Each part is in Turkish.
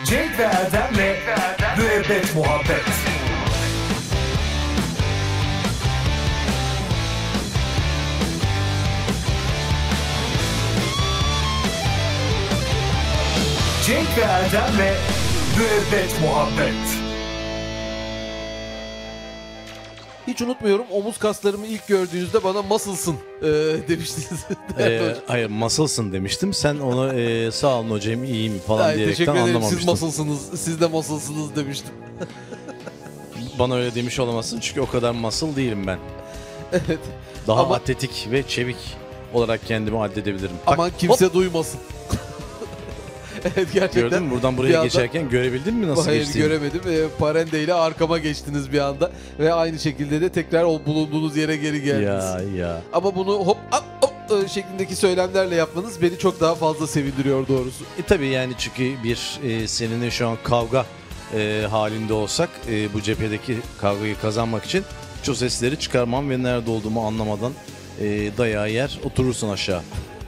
Cenk ve Erdem'le Müebbet Muhabbet. Cenk ve Erdem'le Müebbet Muhabbet. Hiç unutmuyorum, omuz kaslarımı ilk gördüğünüzde bana muscle'sın demiştiniz. Hayır, masılsın demiştim. Sen onu sağ olun hocam iyiyim falan Hayır, diyerekten teşekkür ederim, anlamamıştın. siz muscle'sınız, siz de muscle'sınız demiştim. Bana öyle demiş olamazsın çünkü o kadar muscle değilim ben. Evet. Daha Ama- atletik ve çevik olarak kendimi addedebilirim. Aman Bak, kimse duymasın. Evet, gerçekten. gördün mü? Buradan bir buraya anda- geçerken görebildin mi nasıl Hayır, geçtiğimi? göremedim. Parende ile arkama geçtiniz bir anda ve aynı şekilde de tekrar o bulunduğunuz yere geri geldiniz. Ya. Ama bunu hop şeklindeki söylemlerle yapmanız beni çok daha fazla sevindiriyor doğrusu. Tabii yani çünkü seninle şu an kavga halinde olsak bu cephedeki kavgayı kazanmak için şu sesleri çıkarmam ve nerede olduğumu anlamadan dayağı yer oturursun aşağı.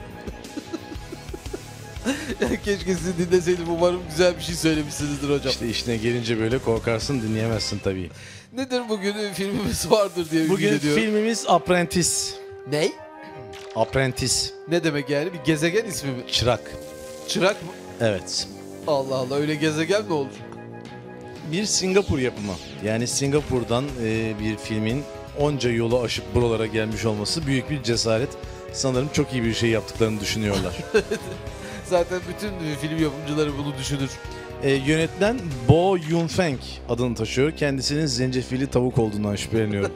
Keşke sizi dinleseydim. Umarım güzel bir şey söylemişsinizdir hocam. İşte işine gelince böyle korkarsın, dinleyemezsin tabii. Nedir bugün filmimiz vardır diye ümit Bugün ediyorum. filmimiz Apprentice. Ney? Apprentice. Ne demek yani? Bir gezegen ismi mi? Çırak. Çırak mı? Evet. Allah Allah, öyle gezegen mi olur? Bir Singapur yapımı. Yani Singapur'dan bir filmin onca yolu aşıp buralara gelmiş olması büyük bir cesaret. Sanırım çok iyi bir şey yaptıklarını düşünüyorlar. Zaten bütün film yapımcıları bunu düşünür. Yönetmen Bo Yun-feng adını taşıyor. Kendisinin zencefilli tavuk olduğundan şüpheleniyorum.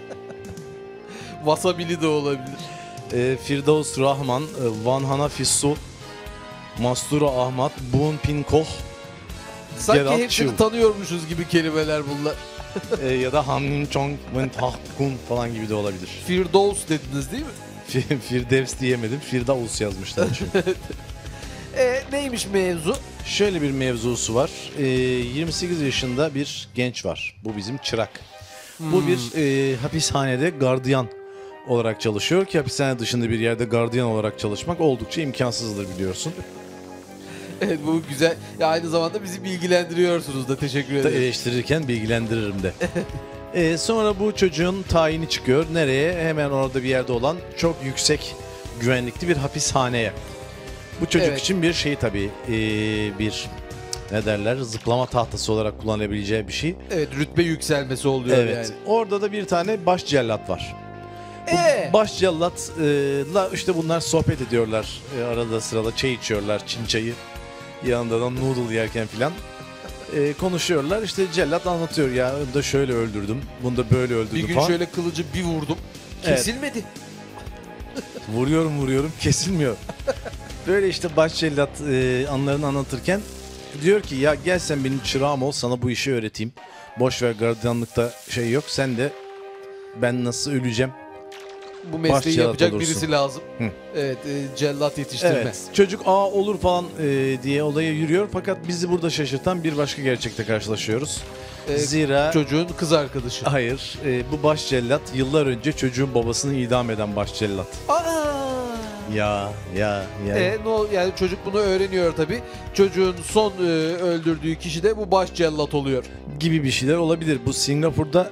Wasabili de olabilir. Firdaus Rahman, Van Hana-Fissu, Mastura Ahmad, Boon Pin Koh Sanki Geralt hepsini Chiu. tanıyormuşuz gibi kelimeler bunlar. ya da Han Chong Wen Tak Kun falan gibi de olabilir. Firdaus dediniz değil mi? Firdevs diyemedim. Firdaus yazmışlar çünkü. Neymiş mevzu? Şöyle bir mevzusu var. 28 yaşında bir genç var. Bu bizim çırak. Bu bir hapishanede gardiyan olarak çalışıyor ki hapishane dışında bir yerde gardiyan olarak çalışmak oldukça imkansızdır biliyorsun. Evet, bu güzel. Ya aynı zamanda bizi bilgilendiriyorsunuz da, teşekkür Da ederim. eleştirirken bilgilendiririm de. Sonra bu çocuğun tayini çıkıyor. Nereye? Hemen orada bir yerde olan çok yüksek güvenlikli bir hapishaneye. Bu çocuk Evet. için bir şey tabii. Bir ne derler? Zıplama tahtası olarak kullanabileceği bir şey. Evet, rütbe yükselmesi oluyor Evet. yani. Orada da bir tane baş cellat var. Ee? Baş cellatla işte bunlar sohbet ediyorlar. Arada sırada çay içiyorlar, Çin çayı. Yanında da noodle yerken filan. Konuşuyorlar. İşte cellat anlatıyor ya, bunu da şöyle öldürdüm, bunu da böyle öldürdüm Bir gün falan. şöyle kılıcı bir vurdum. Evet. Kesilmedi. Vuruyorum kesilmiyor. Böyle işte baş cellat anlarını anlatırken diyor ki ya gel sen benim çırağım ol, sana bu işi öğreteyim. Boş ver, gardiyanlıkta şey yok, sen de ben nasıl öleceğim. Bu mesleği cellat yapacak olursun. birisi lazım. Hı. Evet, cellat yetiştirme. Evet, çocuk olur falan diye olaya yürüyor fakat bizi burada şaşırtan bir başka gerçekte karşılaşıyoruz. Zira Çocuğun kız arkadaşı. hayır, bu baş cellat yıllar önce çocuğun babasını idam eden baş cellat. Aa! Ya. Yani çocuk bunu öğreniyor tabii. Çocuğun son öldürdüğü kişi de bu baş cellat oluyor. Gibi bir şeyler olabilir. Bu Singapur'da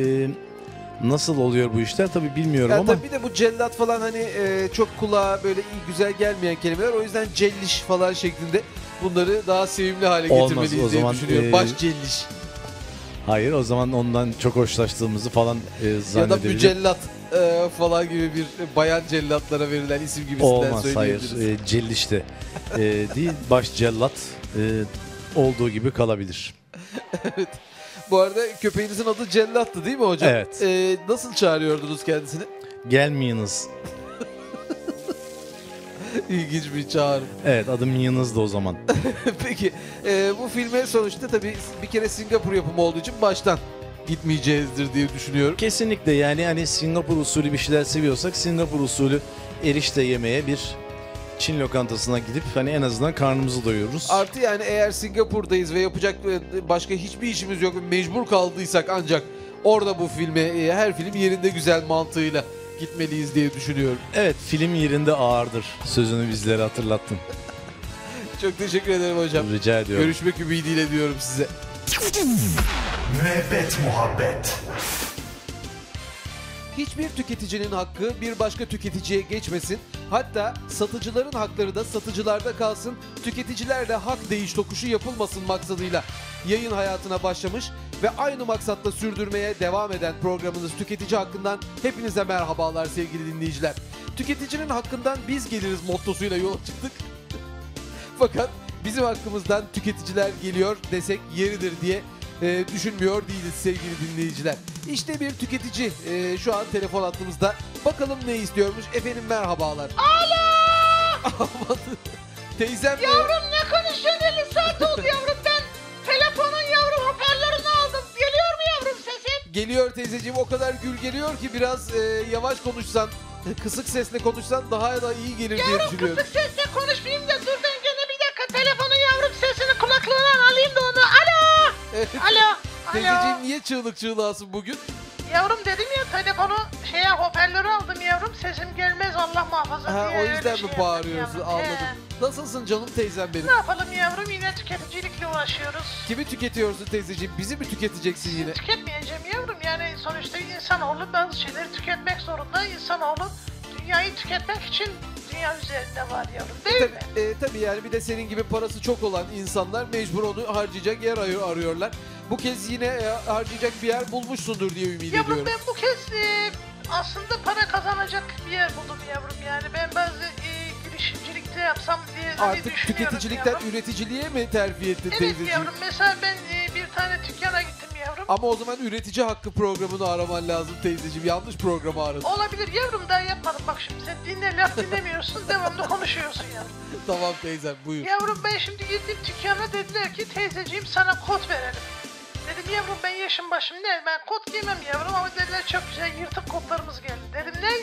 nasıl oluyor bu işler tabii bilmiyorum Yani ama tabii bir de bu cellat falan hani çok kulağa böyle iyi güzel gelmeyen kelimeler. O yüzden celliş falan şeklinde bunları daha sevimli hale Olmaz, getirmeliyiz o diye zaman, düşünüyorum. Baş celliş. hayır, o zaman ondan çok hoşlaştığımızı falan Ya da zannedebilir. mücellat falan gibi bir bayan cellatlara verilen isim gibisinden Olmaz, hayır. söyleyebiliriz. Celliş de değil, baş cellat olduğu gibi kalabilir. Bu arada köpeğinizin adı cellattı değil mi hocam? Evet. Nasıl çağırıyordunuz kendisini? Gelmeyiniz. İlginç bir çağrı. Evet, adım Yınız da o zaman. Peki bu filme sonuçta tabii bir kere Singapur yapımı olduğu için baştan gitmeyeceğizdir diye düşünüyorum. Kesinlikle, yani hani Singapur usulü bir şeyler seviyorsak Singapur usulü erişte yemeye bir Çin lokantasına gidip hani en azından karnımızı doyururuz. Artı yani eğer Singapur'dayız ve yapacak başka hiçbir işimiz yok ve mecbur kaldıysak ancak orada bu filme her film yerinde güzel mantığıyla gitmeliyiz diye düşünüyorum. Evet, film yerinde ağırdır sözünü bizlere hatırlattın. Çok teşekkür ederim hocam. Rica ediyorum. Görüşmek ümidiyle diyorum size. Müebbet Muhabbet. Hiçbir tüketicinin hakkı bir başka tüketiciye geçmesin. Hatta satıcıların hakları da satıcılarda kalsın. Tüketicilerle hak değiş tokuşu yapılmasın maksadıyla yayın hayatına başlamış ve aynı maksatla sürdürmeye devam eden programınız Tüketici Hakkı'ndan hepinize merhabalar sevgili dinleyiciler. Tüketicinin hakkından biz geliriz mottosuyla yola çıktık. Fakat bizim hakkımızdan tüketiciler geliyor desek yeridir diye düşünmüyor değiliz sevgili dinleyiciler. İşte bir tüketici şu an telefon hattımızda. Bakalım ne istiyormuş. Efendim merhabalar. Alo! Teyzem Yavrum ne konuşuyorsun? 50 saat oldu yavrum, ben telefonun yavrum hoparlörünü aldım. Geliyor mu yavrum sesin? geliyor teyzeciğim, o kadar gül geliyor ki biraz yavaş konuşsan, kısık sesle konuşsan daha da iyi gelir diye Yavrum düşünüyorum. kısık sesle konuşmayayım da dur ben gene bir dakika telefonun yavrum sesini kulaklığından alayım da onu. Alo! Evet. Alo! Teyzeciğim Alo! niye çığlık çığlığasın bugün? Yavrum dedim ya telefonu hoparlörü aldım yavrum, sesim gelmez Allah muhafaza Ha, diye. o öyle yüzden şey mi yaptım bağırıyorsun? yavrum. Anladım. Nasılsın canım teyzem benim? Ne yapalım yavrum, yine tüketicilikle uğraşıyoruz. Kimi tüketiyorsun teyzeciğim? Bizi mi tüketeceksin yine? Tüketmeyeceğim yavrum, yani sonuçta insanoğlu bazı şeyleri tüketmek zorunda. İnsanoğlu dünyayı tüketmek için dünya üzerinde var yavrum, değil mi? Tabii yani bir de senin gibi parası çok olan insanlar mecbur onu harcayacak yer arıyorlar. Bu kez yine harcayacak bir yer bulmuşsundur diye ümit Yavrum ediyorum. ben bu kez aslında para kazanacak bir yer buldum yavrum, yani ben bazı girişimcilikte yapsam diye Artık düşünüyorum tüketicilikten yavrum. üreticiliğe mi terfi ettin Evet teyzeciğim? yavrum, mesela ben bir tane dükkana gittim yavrum. Ama o zaman üretici hakkı programını araman lazım teyzeciğim. Yanlış programı aradın. Olabilir yavrum, daha yapmadım, bak şimdi sen dinle, laf dinlemiyorsun devamlı konuşuyorsun yavrum. Tamam teyzem buyur. Yavrum ben şimdi gittim dükkana, dediler ki teyzeciğim sana kot verelim. Dedim yavrum ben yaşım başım ne, ben kot giymem yavrum, ama dediler çok güzel yırtık kotlarımız geldi. Dedim ne?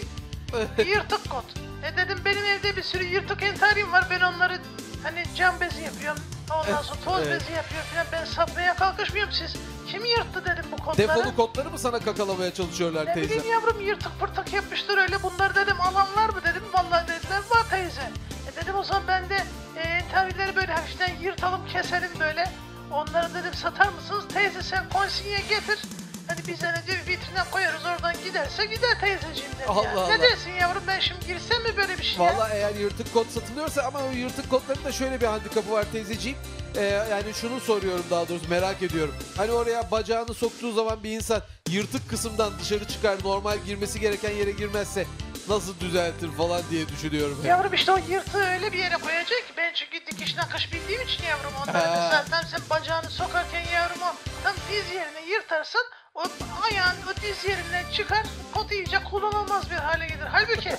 Yırtık kot. Dedim benim evde bir sürü yırtık entaryum var, ben onları hani cam bezi yapıyorum. Ondan sonra toz Evet. bezi yapıyorum falan, ben satmaya kalkışmıyorum, siz kim yırttı dedim bu kotları. Defolu kodları mı sana kakalamaya çalışıyorlar Ne teyzem? bileyim yavrum, yırtık pırtık yapmışlar öyle, bunlar dedim alan var mı dedim, vallahi dediler var teyze. Dedim o zaman ben de entaryleri böyle hafiften yırtalım keselim böyle. Onları dedim satar mısınız? Teyze sen konsinye getir. Hani biz hani diyor vitrine koyarız, oradan giderse gider teyzeciğim dedi. Allah ya. Allah. Ne dersin yavrum, ben şimdi girsem mi böyle bir şeye? Vallahi eğer yırtık kod satılıyorsa, ama o yırtık kodların da şöyle bir handikapı var teyzeciğim. Yani şunu soruyorum, daha doğrusu merak ediyorum. Hani oraya bacağını soktuğu zaman bir insan yırtık kısımdan dışarı çıkar, normal girmesi gereken yere girmezse nasıl düzeltir falan diye düşünüyorum. Yavrum işte o yırtığı öyle bir yere koyacak ki, ben çünkü dikiş nakış bildiğim için yavrum, onları Ha. zaten sen bacağını sokarken yavrum o tam diz yerine yırtarsan o ayağın o diz yerinden çıkar, kot iyice kullanılmaz bir hale gelir. Halbuki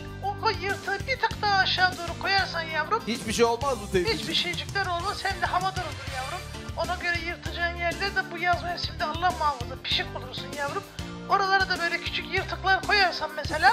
o yırtığı bir tık daha aşağı doğru koyarsan yavrum Hiçbir şey olmaz mı teyzeciğim? hiçbir şeycikler olmaz, hem de havada olur yavrum. Ona göre yırtacağın yerlerde bu yaz mevsiminde Allah muhafaza pişik olursun yavrum. Oralara da böyle küçük yırtıklar koyarsan mesela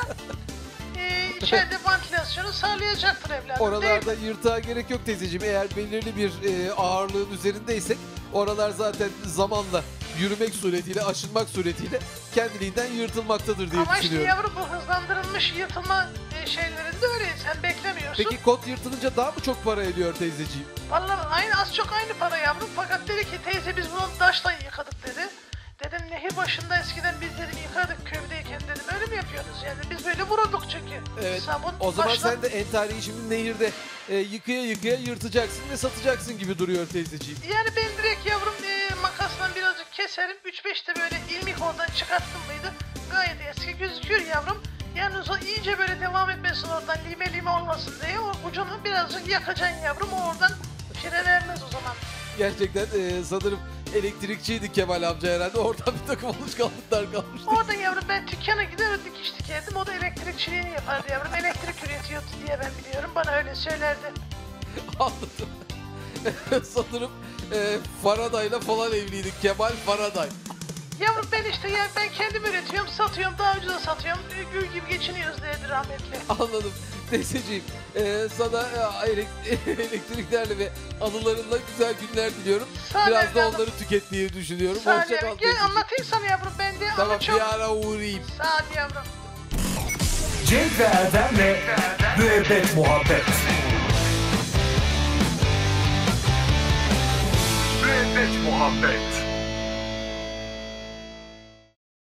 içeride ventilasyonu sağlayacaktır evladım, değil Oralarda mi? yırtığa gerek yok teyzeciğim. Eğer belirli bir ağırlığın üzerindeysek oralar zaten zamanla yürümek suretiyle, aşınmak suretiyle kendiliğinden yırtılmaktadır diye Ama işte düşünüyorum. yavrum bu hızlandırılmış yırtılma şeylerinde öyle, sen beklemiyorsun. Peki kod yırtılınca daha mı çok para ediyor teyzeciğim? Vallahi aynı, az çok aynı para yavrum, fakat dedi ki teyze biz bunu taşla yıkadık dedi. Dedim nehir başında eskiden biz dedim yıkadık köydeyken, dedim öyle mi yapıyorsunuz yani, biz böyle vururduk çünkü. Evet. Sabun, O zaman taşla- sen de entariyi şimdi nehirde yıkaya yıkaya yırtacaksın ve satacaksın gibi duruyor teyzeciğim. Yani ben direkt yavrum makasla birazcık keserim, 3-5 de böyle ilmik oradan çıkarttım mıydı gayet eski gözüküyor yavrum. Yalnız o iyice böyle devam etmesin, oradan lime lime olmasın diye o ucunu birazcık yakacaksın yavrum, o oradan fire vermez o zaman. Gerçekten sanırım elektrikçiydi Kemal amca herhalde. Oradan bir takım alışkanlıklar kalmıştı. Orada yavrum ben dükkana gider o dikiş dikerdim, o da elektrikçiliğini yapardı yavrum, elektrik üretiyordu diye ben biliyorum, bana öyle söylerdi. Anladım. Sanırım Faraday'la falan evliydik. Kemal Faraday. Yavrum ben işte yani ben kendim üretiyorum, satıyorum, daha ucuza satıyorum, gül gibi geçiniyoruz dedi rahmetli. Anladım. Teyzeciğim sana elektriklerle ve anılarınla güzel günler diliyorum. Sağ ol Biraz da evladım. onları tüketmeyi düşünüyorum. Sağ ol Hoşça kal yavrum, gel teyzeciğim. anlatayım sana yavrum, ben de Tamam ama çok... bir ara uğrayayım. Sağ ol yavrum. Cenk ve Erdem'le Müebbet Muhabbet. Müebbet Muhabbet.